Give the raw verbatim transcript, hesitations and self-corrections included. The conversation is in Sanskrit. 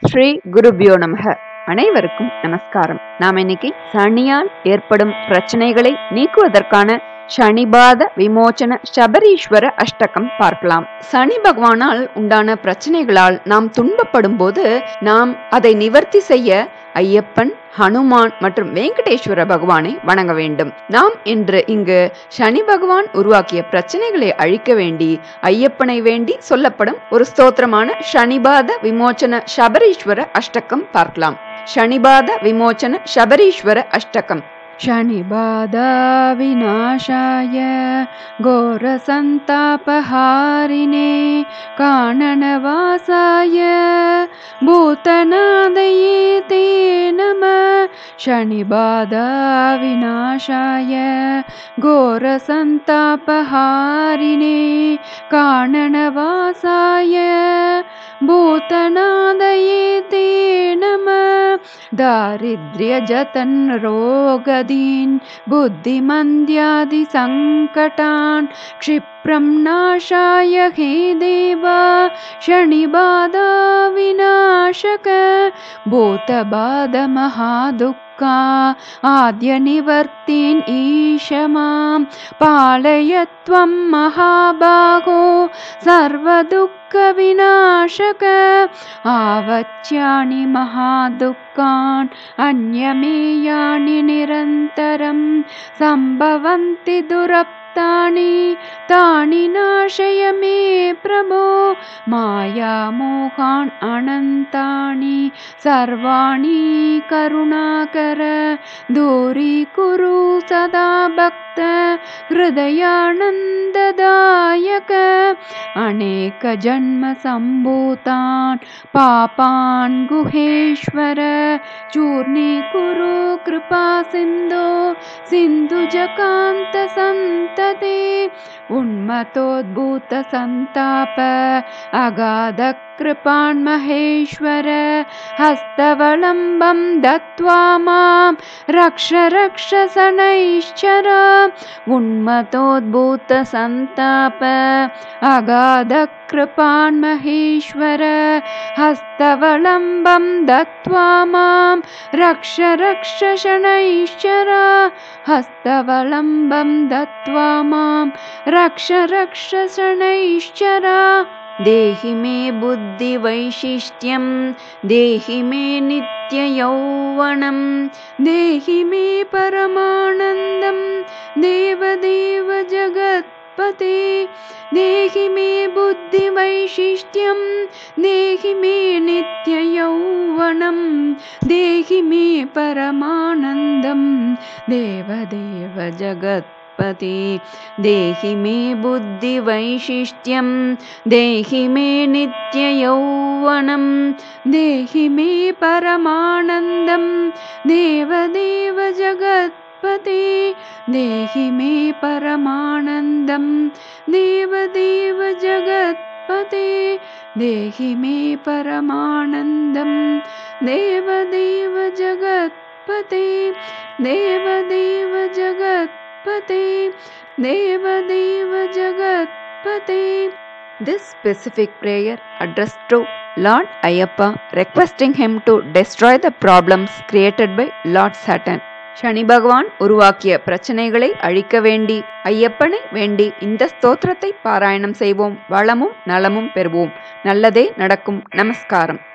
ஸ்ரீ குருபியோ நமக. அனைவருக்கும் நமஸ்காரம். நாம் இன்னைக்கு சனியால் ஏற்படும் பிரச்சனைகளை நீக்குவதற்கான சனிபாத விமோச்சன சபரீஸ்வர அஷ்டகம் பார்க்கலாம். சனி பகவானால் உண்டான பிரச்சனைகளால் நாம் துன்பப்படும் போது நாம் அதை நிவர்த்தி செய்ய ஐயப்பன், ஹனுமான் மற்றும் வெங்கடேஸ்வர பகவானை வணங்க வேண்டும். நாம் இன்று இங்கு சனி பகவான் உருவாக்கிய பிரச்சனைகளை அழிக்க வேண்டி ஐயப்பனை வேண்டி சொல்லப்படும் ஒரு ஸ்தோத்திரமான சனிபாத விமோச்சன சபரீஸ்வர அஷ்டகம் பார்க்கலாம். சனிபாத விமோச்சன சபரீஸ்வர அஷ்டகம். शनिबाध विनाशाय घोर संतापहारिणे काननवासाय भूतनादये ते नमः. शनिबाध विनाशाय घोर संतापहारिणे काननवासाय भूतनादये ते नमः. दारिद्र्य जतन रोगदीन् बुद्धिमन्द्यादि संकटान् क्षिप्रं नाशाय हे देवा. शनिबाध विनाशक भूतबाध महादुःखा आद्य निवर्तिन् ईश मां पालय त्वं महाबाहो सर्वदुःख विनाशक. आवच्यानि महादुःखान् अन्यमेयानि निरन्तरं सम्भवन्ति दुरप्तानि तानि नाशय मे प्रभो. मायामोहान् अनन्तानि सर्वाणि करुणाकर दूरीकुरु सदा भक्त हृदयानन्ददायक. अनेक जन्म सम्भूतान् पापान् गुहेश्वर चूर्णीकुरु कृपा सिन्धो सिन्धुजकान्त सन्तते. उन्मतोद्भूत संताप अगाध कृपान् महेश्वर हस्तवलम्बं दत्त्वा मां रक्ष रक्ष शनैश्चर. उन्मतोद्भूत संताप अगाध कृपान् महेश्वर हस्तवलम्बं दत्त्वा मां रक्ष रक्ष शनैश्चर. हस्तवलम्बं दत्त्वा मां रक्ष रक्ष शनैश्चर. देहि मे बुद्धि वैशिष्ट्यं देहि मे नित्य यौवनं देहि मे परमानन्दं देवदेव जगत्पते. देहि मे बुद्धि वैशिष्ट्यं देहि मे नित्य यौवनं देहि मे परमानन्दं देवदेव जगत्पते. देहि मे बुद्धि वैशिष्ट्यं देहि मे नित्य यौवनं देहि मे परमानन्दं देवदेव जगत्पते. देहि मे परमानन्दं देवदेव जगत्पते. देहि मे परमानन्दं देवदेव जगत्पते. देवदेव जगत्पते. देवदेव जगत्पते. This specific prayer addressed to Lord Ayyappa, requesting him to destroy the problems created by Lord Saturn. சனி பகவான் உருவாக்கிய பிரச்சனைகளை அழிக்க வேண்டி ஐயப்பனை வேண்டி இந்த ஸ்தோத்திரத்தை பாராயணம் செய்வோம். வளமும் நலமும் பெறுவோம். நல்லதே நடக்கும். நமஸ்காரம்.